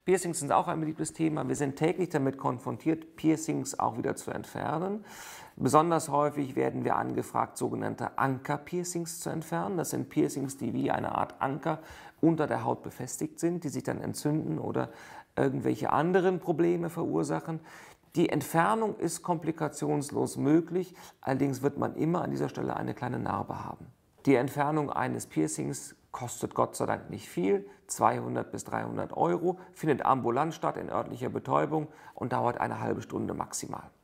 Piercings sind auch ein beliebtes Thema. Wir sind täglich damit konfrontiert, Piercings auch wieder zu entfernen. Besonders häufig werden wir angefragt, sogenannte Anker-Piercings zu entfernen. Das sind Piercings, die wie eine Art Anker unter der Haut befestigt sind, die sich dann entzünden oder irgendwelche anderen Probleme verursachen. Die Entfernung ist komplikationslos möglich, allerdings wird man immer an dieser Stelle eine kleine Narbe haben. Die Entfernung eines Piercings kostet Gott sei Dank nicht viel, 200 bis 300 €, findet ambulant statt in örtlicher Betäubung und dauert eine halbe Stunde maximal.